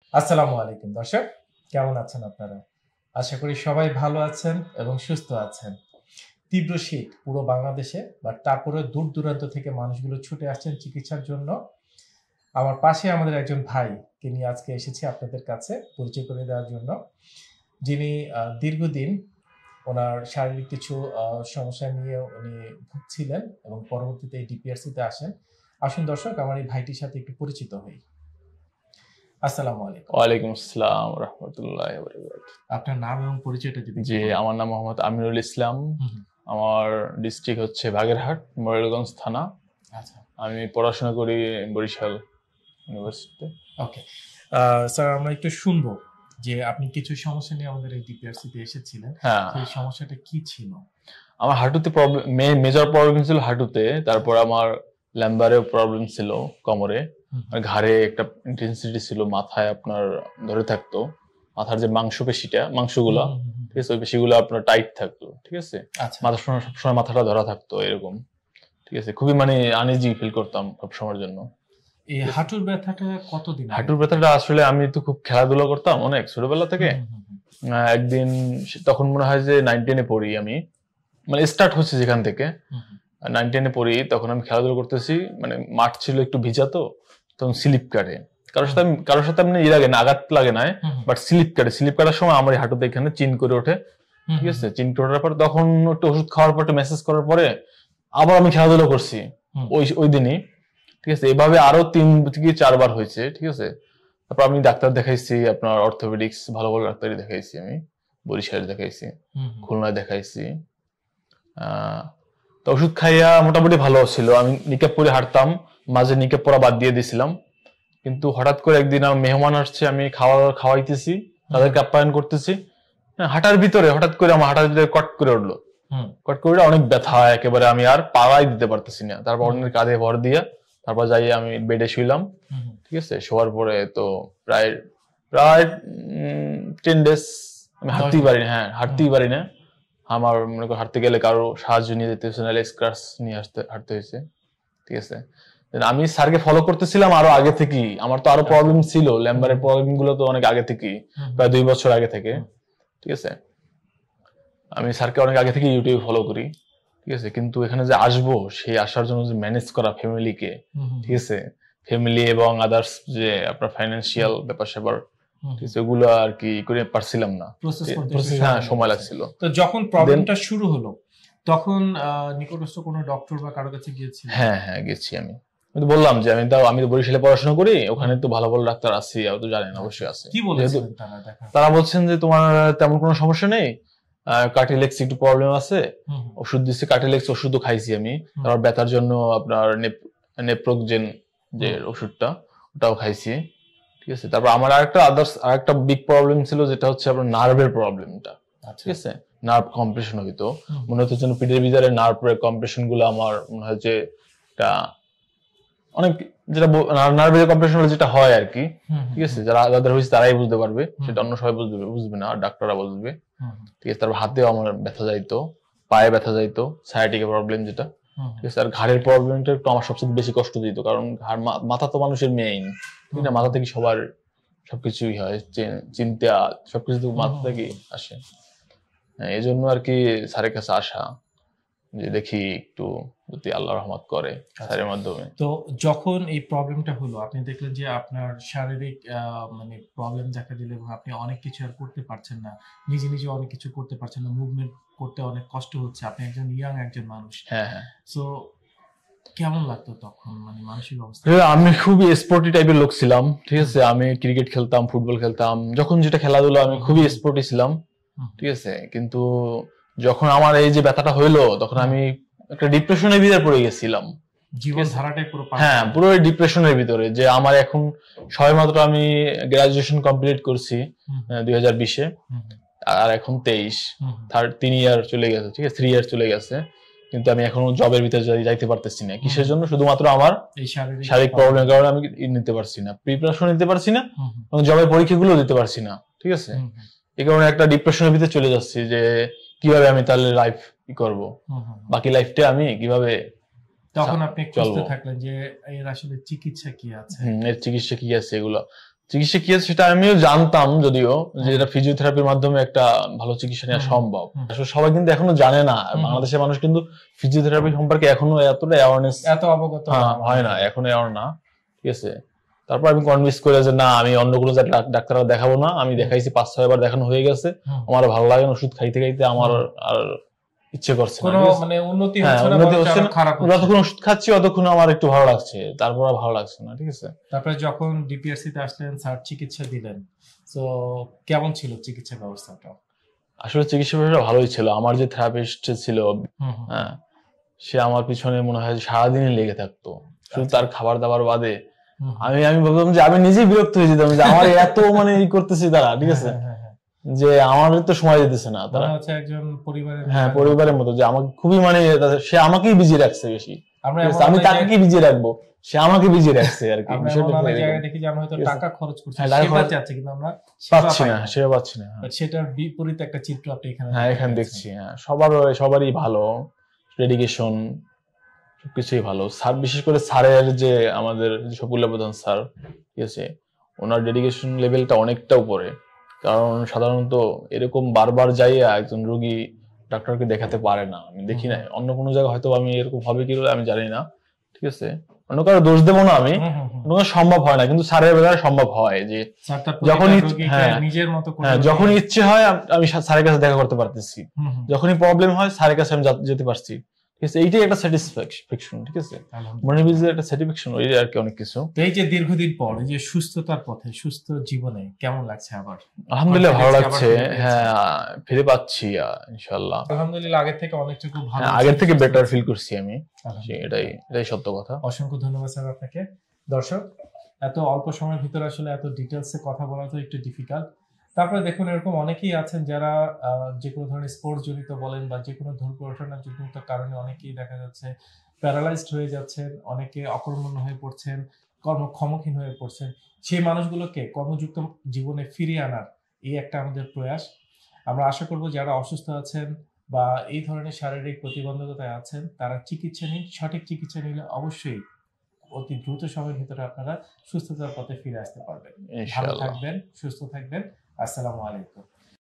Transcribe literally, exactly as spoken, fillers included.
আসসালামু আলাইকুম দর্শক, কেমন আছেন আপনারা? আশা করি সবাই ভালো আছেন এবং সুস্থ আছেন। তীব্র শীত পুরো বাংলাদেশে, বাট তারপরে দূর দূরান্ত থেকে মানুষগুলো ছুটে আসছেন চিকিৎসার জন্য। আমার পাশে আমাদের একজন ভাইকে নিয়ে আজকে এসেছি আপনাদের কাছে পরিচয় করে দেওয়ার জন্য, যিনি আহ, দীর্ঘদিন ওনার শারীরিক কিছু আহ, সমস্যা নিয়ে উনি ভুগছিলেন এবং পরবর্তীতে এই ডিপিআরসিতে আসেন। আসুন দর্শক, আমার এই ভাইটির সাথে একটু পরিচিত হই। আসসালামু আলাইকুম। ওয়ালাইকুম আসসালাম রহমতুল্লাহ বারাকাতুহু। আপনার নাম এবং পরিচয়টা যদি জি, আমার নাম মোহাম্মদ আমিনুল ইসলাম। আমার ডিস্ট্রিক্ট হচ্ছে বাগেরহাট, মোরেলগঞ্জ থানা। আচ্ছা, আমি পড়াশোনা করি বরিশাল ইউনিভার্সিটিতে। ওকে স্যার, আমরা একটু শুনবো যে আপনি কিছু সমস্যা নিয়ে আমাদের এই ডিপিআরসি তে এসেছিলেন। হ্যাঁ, সেই সমস্যাটা কি ছিল? আমার হাঁটুতে প্রবলেম, মেজর প্রবলেম ছিল হাঁটুতে। তারপর আমার ল্যাম্বারেও প্রবলেম ছিল, কোমরে, আর ঘাড়ে একটা ইন্টেন্সিটি ছিল, মাথায় আপনার ধরে থাকতো। মাথার যে মাংসপেশিটা, মাংসগুলো, ঠিক আছে, ওই পেশিগুলো আপনার টাইট থাকতো, ঠিক আছে। আচ্ছা, মাথার সময় সবসময় মাথাটা ধরা থাকতো এরকম, ঠিক আছে। খুবই মানে আনইজি ফিল করতাম সব সময়ের জন্য। এই হাঁটুর ব্যথাটা কতদিন? হাঁটুর ব্যথাটা আসলে আমি তো খুব খেলাধুলা করতাম অনেক ছোটবেলা থেকে। আহ, একদিন সে- তখন মনে হয় যে নাইন টেনে পড়ি আমি, মানে স্টার্ট হচ্ছে যেখান থেকে। নাইন টেনে পড়ি, তখন আমি খেলাধুলা করতেছি, মানে মাঠ ছিল একটু ভিজা, তো তখন স্লিপ কাটে। কারোর সাথে আমি- কারোর সাথে আপনি ই লাগে না, আঘাত লাগে না, বাট স্লিপ কাটে। স্লিপ কাটার সময় আমার এই হাঁটুতে এখানে চিন করে ওঠে, ঠিক আছে। চিন করে ওঠার পর তখন একটু ওষুধ খাওয়ার পর, একটু মেসেজ করার পরে আবার আমি খেলাধুলা করছি ওই ওই দিনই, ঠিক আছে। এভাবে আরো তিন থেকে চারবার হয়েছে, ঠিক আছে। তারপর আমি ডাক্তার দেখাইছি, আপনার অর্থোপেডিক্স ভালো ভালো ডাক্তারই দেখাইছি আমি। বরিশালে দেখাইছি, খুলনায় দেখাইছি। আহ তো ওষুধ খাইয়া মোটামুটি ভালো ছিল। আমি নিকাপ পরে হাঁটতাম, মাঝে নিকাপ পরা বাদ দিয়ে দিছিলাম। কিন্তু হঠাৎ করে একদিন আমার মেহমান আসছে, আমি খাওয়া খাওয়াইতেছি, তাদেরকে আপ্যায়ন করতেছি। হ্যাঁ, হাঁটার ভিতরে হঠাৎ করে আমার হাঁটার ভিতরে কট করে উঠলো। কট করে অনেক ব্যথা, একেবারে আমি আর পাড়াই দিতে পারতেছি না। তারপর অন্যের কাঁধে ভর দিয়া তারপর যাই আমি বেডে শুইলাম, ঠিক আছে। শোয়ার পরে তো প্রায় প্রায় টেন ডেজ আমি হাঁটতেই পারি না। হ্যাঁ, হাঁটতেই পারি না। আমার মনে করো হাঁটতে গেলে কারো সাহায্য নিয়ে যেতে হয়েছে, নাহলে স্ক্রাচ নিয়ে আসতে হাঁটতে হয়েছে, ঠিক আছে। আমি স্যারকে ফলো করতেছিলাম আরো আগে থেকেই। আমার তো আরো প্রবলেম ছিল, ল্যাম্বারের প্রবলেম গুলো তো অনেক আগে থেকেই, প্রায় দুই বছর আগে থেকে, ঠিক আছে। আমি স্যারকে অনেক আগে থেকে ইউটিউবে ফলো করি, ঠিক আছে। কিন্তু এখানে যে আসবো, সেই আসার জন্য যে ম্যানেজ করা ফ্যামিলিকে, ঠিক আছে, ফ্যামিলি এবং আদার্স যে আপনার ফাইন্যান্সিয়াল ব্যাপার স্যাপার, ঠিক আছে, ওগুলো আর কি করে পারছিলাম না, প্রসেস, হ্যাঁ, সময় লাগছিল। তো যখন প্রবলেমটা শুরু হলো, তখন নিকটস্থ কোনো ডক্টর বা কারো কাছে গিয়েছিলেন? হ্যাঁ হ্যাঁ গেছি আমি। আমি তো বললাম যে আমি তো আমি তো বরিশালে পড়াশোনা করি, ওখানে তো ভালো ভালো ডাক্তার আছে, আপনি তো জানেন, অবশ্যই আছে। কি বলেছিলেন তারা? দেখা তারা বলছেন যে তোমার তেমন কোনো সমস্যা নেই, কার্টিলেক্স একটু প্রবলেম আছে, ওষুধ দিচ্ছে, কার্টিলেক্স ওষুধও খাইছি আমি। তারপর ব্যথার জন্য আপনার নেপ্রোকজেন যে ওষুধটা, ওটাও খাইছি, ঠিক আছে। তারপর আমার আরেকটা আদার্স আরেকটা বিগ প্রবলেম ছিল, যেটা হচ্ছে আপনার নার্ভের প্রবলেমটা, ঠিক আছে। নার্ভ কম্প্রেশন হইতো, মনে হতো যেন পিঠের ভিতরে নার্ভ কম্প্রেশন গুলো আমার মনে হয় যে এটা অনেক, যেটা নার্ভের কম্প্রেশন যেটা হয় আর কি, ঠিক আছে। যারা যাদের হয়েছে তারাই বুঝতে পারবে, সেটা অন্য সবাই বুঝবে বুঝবে না, ডাক্তাররা বুঝবে, ঠিক আছে। তারপর হাতেও আমার ব্যথা যাইতো, পায়ে ব্যথা যাইতো, সায়াটিকা প্রবলেম যেটা, ঠিক আছে। আর ঘাড়ের প্রবলেমটা একটু আমার সবচেয়ে বেশি কষ্ট দিত, কারণ ঘাড় মাথা তো মানুষের মেইন, ঠিক না। মাথা থেকে সবার সবকিছুই হয়, চিন্তা সবকিছু তো মাথা থেকেই আসে। হ্যাঁ, এই জন্য আর কি স্যারের কাছে আসা, যে দেখি একটু যদি আল্লাহ রহমত করে স্যারের মাধ্যমে। তো যখন এই প্রবলেমটা হলো, আপনি দেখলেন যে আপনার শারীরিক মানে প্রবলেম দেখা দিল এবং আপনি অনেক কিছু আর করতে পারছেন না, নিজে নিজে অনেক কিছু করতে পারছেন না, মুভমেন্ট করতে অনেক কষ্ট হচ্ছে, আপনি একজন ইয়াং একজন মানুষ। হ্যাঁ হ্যাঁ। সো কেমন লাগতো তখন, মানে মানসিক অবস্থা? আমি খুবই স্পোর্টি টাইপের লোক ছিলাম, ঠিক আছে। আমি ক্রিকেট খেলতাম, ফুটবল খেলতাম, যখন যেটা খেলাধুলা আমি খুবই স্পোর্টি ছিলাম, ঠিক আছে। কিন্তু যখন আমার এই যে ব্যথাটা হইলো, তখন আমি একটা ডিপ্রেশনের ভিতরে পড়ে গেছিলাম, জীবন ধারাটাই পুরো, হ্যাঁ, পুরো ডিপ্রেশনের ভিতরে। যে আমার এখন সবেমাত্র আমি গ্রাজুয়েশন কমপ্লিট করছি দুই হাজার বিশে, আর এখন তেইশ, থার্ড তিন ইয়ার চলে গেছে, ঠিক আছে, থ্রি ইয়ার চলে গেছে, কিন্তু আমি এখনো জবের ভিতরে যাইতে পারতেছি না। কিসের জন্য? শুধুমাত্র আমার শারীরিক প্রবলেমের কারণে আমি নিতে পারছি না, প্রিপারেশন নিতে পারছি না, এবং জবের পরীক্ষাগুলো দিতে পারছি না, ঠিক আছে। এই কারণে একটা ডিপ্রেশনের ভিতরে চলে যাচ্ছি, যে কিভাবে আমি তাহলে লাইফ কি করব, বাকি লাইফটা আমি কিভাবে। তখন আপনি খুঁজতে থাকলেন যে এর আসলে চিকিৎসা কি আছে, এর চিকিৎসা কি আছে এগুলো। চিকিৎসা কি আছে সেটা আমিও জানতাম, যদিও যে এটা ফিজিওথেরাপির মাধ্যমে একটা ভালো চিকিৎসা নেওয়া সম্ভব। আসলে সবাই কিন্তু এখনো জানে না, বাংলাদেশের মানুষ কিন্তু ফিজিওথেরাপি সম্পর্কে এখনো এতটা অ্যাওয়ারনেস এত অবগত হয় না, এখনো অ্যাওয়ার না। ঠিক আছে, তারপর আমি কনভিন্স করে যে না আমি অন্য কোনো ডাক্তার দেখাবো না, আমি দেখাইছি পাঁচ ছয় বার দেখানো হয়ে গেছে, আমার ভালো লাগে না, ওষুধ খাইতে খাইতে আমার আর ইচ্ছে করছে না, মানে উন্নতি হচ্ছে না, যতক্ষণ ওষুধ খাচ্ছি ততক্ষণ আমার একটু ভালো লাগছে, তারপর আর ভালো লাগছে না। ঠিক আছে, তারপরে যখন ডিপিআরসি তে আসলেন, স্যার চিকিৎসা দিলেন, তো কেমন ছিল চিকিৎসা ব্যবস্থাটা? আসলে চিকিৎসা ব্যবস্থা ভালোই ছিল। আমার যে থেরাপিস্ট ছিল, হ্যাঁ, সে আমার পিছনে মনে হয় সারাদিনই লেগে থাকতো, শুধু তার খাবার দাবার বাদে। আমি আমি ভাবলাম যে আমি নিজেই বিরক্ত হয়ে যেতাম যে আমার এত মানে ই করতেছি তারা, ঠিক আছে, যে আমার তো সময় দিতেছে না, তারা হচ্ছে একজন পরিবারের, হ্যাঁ পরিবারের মতো, যে আমাকে খুবই মানে সে আমাকেই বিজি রাখছে বেশি, আমি তাকে কি বিজি রাখবো, সে আমাকে বিজি রাখছে আর কি। দেখি যে আমরা হয়তো টাকা খরচ করছি, সেবা চাচ্ছি কিন্তু আমরা পাচ্ছি না, সেবা পাচ্ছি না, সেটার বিপরীত একটা চিত্র আপনি এখানে হ্যাঁ এখানে দেখছি। হ্যাঁ, সবার সবারই ভালো ডেডিকেশন, সবকিছুই ভালো। স্যার, বিশেষ করে স্যারের যে আমাদের শফিউল্লাহ প্রধান স্যার, ঠিক আছে, ওনার ডেডিকেশন লেভেলটা অনেকটা উপরে। কারণ সাধারণত এরকম বারবার যাইয়া একজন রোগী ডাক্তারকে দেখাতে পারে না, আমি দেখি না অন্য কোনো জায়গায়, হয়তো আমি এরকম হবে কি আমি জানি না। ঠিক আছে, অন্য কারো দোষ দেবো না আমি, সম্ভব হয় না, কিন্তু স্যারের বেলায় সম্ভব হয় যে যখন হ্যাঁ যখন ইচ্ছে হয় আমি স্যারের কাছে দেখা করতে পারতেছি, যখনই প্রবলেম হয় স্যারের কাছে আমি যেতে পারছি। ঠিক আছে, এইটাই একটা স্যাটিসফ্যাকশন। ঠিক আছে, মনের ভিতরে একটা স্যাটিসফ্যাকশন, ওই আর কি অনেক কিছু। তো এই যে দীর্ঘদিন পর এই যে সুস্থতার পথে, সুস্থ জীবনে কেমন লাগছে? আবার আলহামদুলিল্লাহ ভালো লাগছে, হ্যাঁ ফিরে পাচ্ছি ইনশাআল্লাহ। আলহামদুলিল্লাহ আগের থেকে অনেকটুকু ভালো, আগের থেকে বেটার ফিল করছি আমি, এটাই এটাই সত্য কথা। অসংখ্য ধন্যবাদ স্যার আপনাকে। দর্শক, এত অল্প সময়ের ভিতরে আসলে এত ডিটেলসে কথা বলা তো একটু ডিফিকাল্ট। তারপরে দেখুন, এরকম অনেকেই আছেন যারা যে কোনো ধরনের স্পোর্টস জনিত বলেন বা যে কোনো দুর্ঘটনা জনিত কারণে অনেকেই দেখা যাচ্ছে প্যারালাইজড হয়ে যাচ্ছেন, অনেকে অকর্মণ্য হয়ে পড়ছেন, কর্মক্ষমহীন হয়ে পড়ছেন। সেই মানুষগুলোকে কর্মযুক্ত জীবনে ফিরিয়ে আনার এই একটা আমাদের প্রয়াস। আমরা আশা করব যারা অসুস্থ আছেন বা এই ধরনের শারীরিক প্রতিবন্ধকতায় আছেন, তারা চিকিৎসা নিন। সঠিক চিকিৎসা নিলে অবশ্যই অতি দ্রুত সময়ের ভিতরে আপনারা সুস্থতার পথে ফিরে আসতে পারবেন। ভালো থাকবেন, সুস্থ থাকবেন। আসসালামু আলাইকুম।